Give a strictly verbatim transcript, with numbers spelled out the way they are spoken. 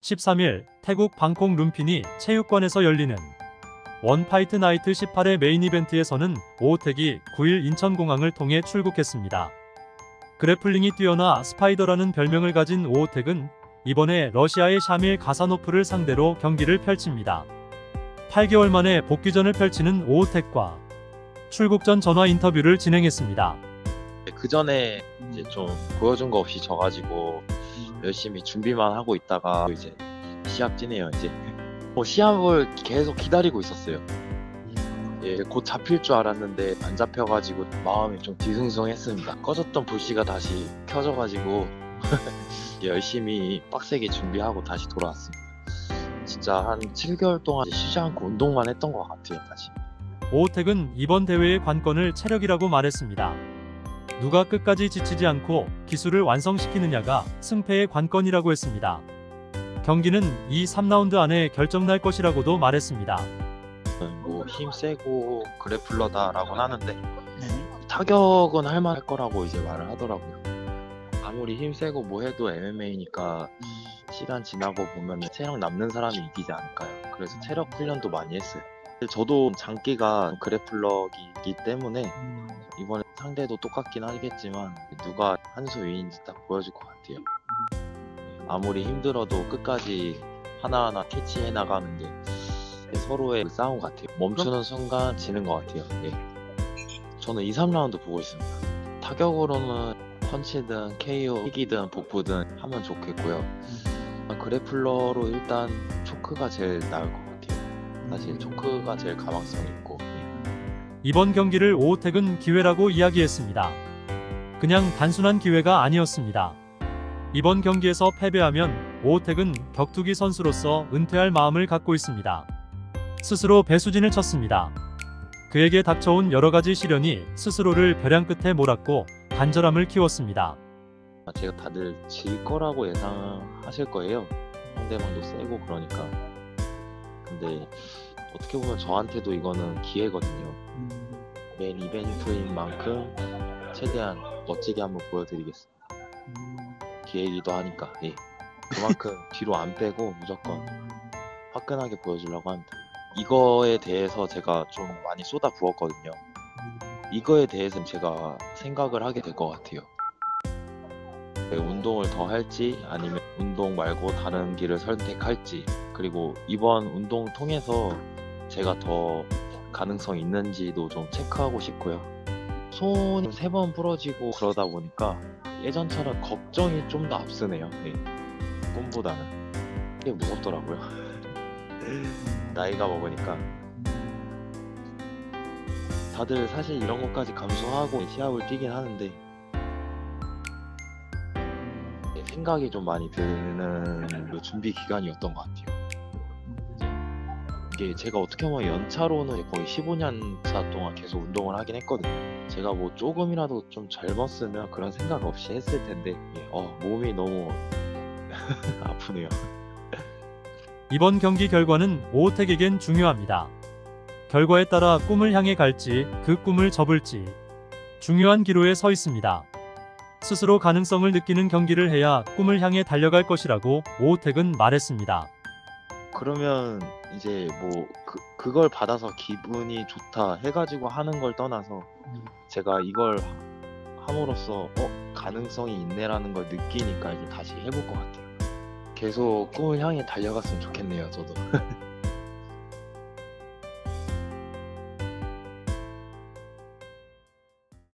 십삼 일 태국 방콕 룸피니 체육관에서 열리는 원파이트 나이트 십팔 회 메인 이벤트에서는 오호택이 구 일 인천공항을 통해 출국했습니다. 그래플링이 뛰어나 스파이더라는 별명을 가진 오호택은 이번에 러시아의 샤밀 가사노프를 상대로 경기를 펼칩니다. 팔 개월 만에 복귀전을 펼치는 오호택과 출국 전 전화 인터뷰를 진행했습니다. 그 전에 이제 좀 보여준 거 없이 져가지고 열심히 준비만 하고 있다가 이제 시합 뛰네요. 이제 뭐 시합을 계속 기다리고 있었어요. 예, 곧 잡힐 줄 알았는데 안 잡혀가지고 마음이 좀 뒤숭숭했습니다. 꺼졌던 불씨가 다시 켜져가지고 열심히 빡세게 준비하고 다시 돌아왔습니다. 진짜 한 칠 개월 동안 쉬지 않고 운동만 했던 것 같아요. 다시. 오호택은 이번 대회의 관건을 체력이라고 말했습니다. 누가 끝까지 지치지 않고 기술을 완성시키느냐가 승패의 관건이라고 했습니다. 경기는 이 삼 라운드 안에 결정날 것이라고도 말했습니다. 뭐 힘세고 그래플러다라고 하는데 타격은 할만할 거라고 이제 말을 하더라고요. 아무리 힘세고 뭐 해도 엠엠에이니까 시간 지나고 보면 체력 남는 사람이 이기지 않을까요? 그래서 체력 훈련도 많이 했어요. 저도 장기가 그래플러이기 때문에 이번에 상대도 똑같긴 하겠지만 누가 한 수 위인지 딱 보여줄 것 같아요. 아무리 힘들어도 끝까지 하나하나 캐치해 나가는 게 서로의 싸움 같아요. 멈추는 순간 지는 것 같아요. 예. 저는 이, 삼 라운드 보고 있습니다. 타격으로는 펀치든 케이오, 킥이든 복부든 하면 좋겠고요. 그래플러로 일단 초크가 제일 나을 것 같아요. 사실 초크가 제일 가망성이 있고. 이번 경기를 오호택은 기회라고 이야기했습니다. 그냥 단순한 기회가 아니었습니다. 이번 경기에서 패배하면 오호택은 격투기 선수로서 은퇴할 마음을 갖고 있습니다. 스스로 배수진을 쳤습니다. 그에게 닥쳐온 여러가지 시련이 스스로를 벼랑 끝에 몰았고 간절함을 키웠습니다. 제가 다들 질 거라고 예상하실 거예요. 상대방도 세고 그러니까. 근데 어떻게 보면 저한테도 이거는 기회거든요. 메인 이벤트인 만큼 최대한 멋지게 한번 보여드리겠습니다. 기회이기도 하니까 예. 그만큼 뒤로 안 빼고 무조건 화끈하게 보여주려고 합니다. 이거에 대해서 제가 좀 많이 쏟아 부었거든요. 이거에 대해서는 제가 생각을 하게 될 것 같아요. 운동을 더 할지 아니면 운동 말고 다른 길을 선택할지, 그리고 이번 운동 통해서 제가 더 가능성 있는지도 좀 체크하고 싶고요. 손이 세 번 부러지고 그러다 보니까 예전처럼 걱정이 좀 더 앞서네요. 네. 꿈보다는. 그게 무섭더라고요. 나이가 먹으니까. 다들 사실 이런 것까지 감수하고 시합을 뛰긴 하는데 생각이 좀 많이 드는 그 준비 기간이었던 것 같아요. 이게 제가 어떻게 보면 연차로는 거의 십오 년 차 동안 계속 운동을 하긴 했거든요. 제가 뭐 조금이라도 좀 젊었으면 그런 생각 없이 했을 텐데 어, 몸이 너무 아프네요. 이번 경기 결과는 오호택에겐 중요합니다. 결과에 따라 꿈을 향해 갈지 그 꿈을 접을지 중요한 기로에 서 있습니다. 스스로 가능성을 느끼는 경기를 해야 꿈을 향해 달려갈 것이라고 오호택은 말했습니다. 그러면 이제 뭐 그, 그걸 받아서 기분이 좋다 해가지고 하는 걸 떠나서 제가 이걸 함으로써 어 가능성이 있네라는 걸 느끼니까 이제 다시 해볼 것 같아요. 계속 꿈을 향해 달려갔으면 좋겠네요. 저도.